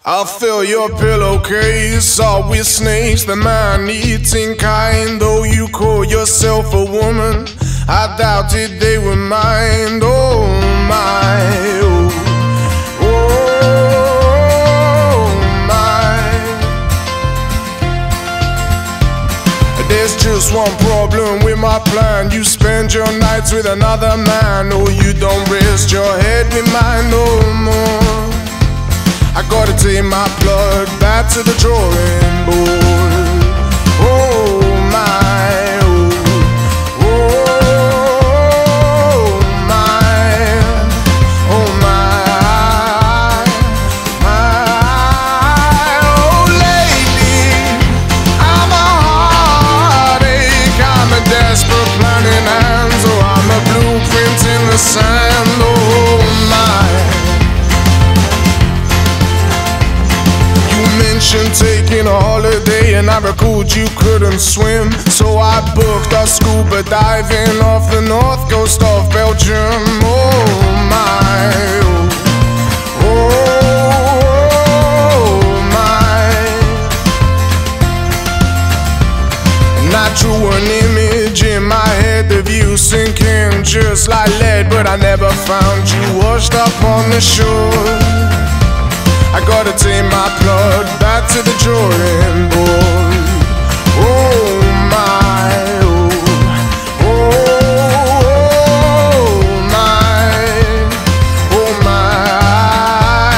I'll fill your pillowcase all with snakes, the man-eating kind. Though you call yourself a woman, I doubted they were mine. Oh my, oh my. There's just one problem with my plan. You spend your nights with another man. Oh, you don't rest your head with mine no more. I gotta take my blood back to the drawing board. Oh my, oh, oh my, oh my, my. Oh lady, I'm a heartache, I'm a desperate planning hand. So I'm a blueprint in the sand. Oh my. Taking a holiday and I recalled you couldn't swim, so I booked a scuba diving off the north coast of Belgium. Oh my, oh my. And I drew an image in my head of you sinking just like lead, but I never found you washed up on the shore. I gotta take my blood back to the drawing board. Oh my, oh, oh my, oh my,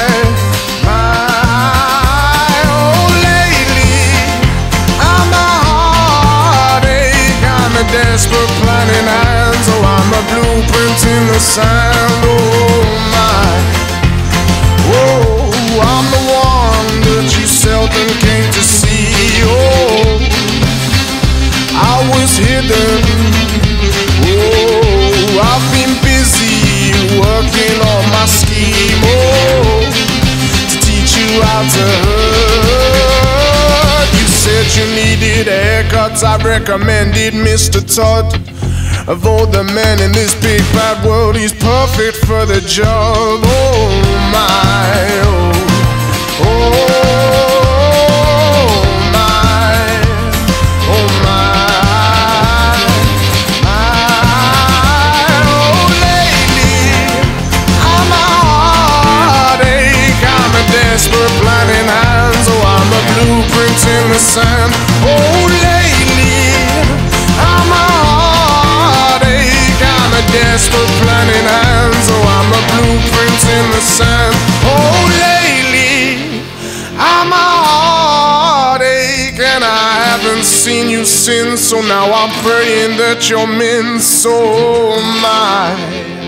my. Oh lately, I'm a heartache, I'm a desperate planning hand. So I'm a blueprint in the sand. Oh my, oh. I'm the one that you seldom came to see. Oh, I was hidden. Oh, I've been busy working on my scheme. Oh, to teach you how to hurt. You said you needed a haircut, I recommended Mr. Todd. Of all the men in this big bad world, he's perfect for the job. Oh my, oh. Oh my, oh my, my. Oh lately, I'm a heartache, I'm a desperate planning hand. So I'm a blueprint in the sand. Oh lately, I'm a heartache, I'm a desperate planning hand. So I'm a blueprint in the sand. Oh lately, I'm a heartache and I haven't seen you since. So now I'm praying that you're min. So my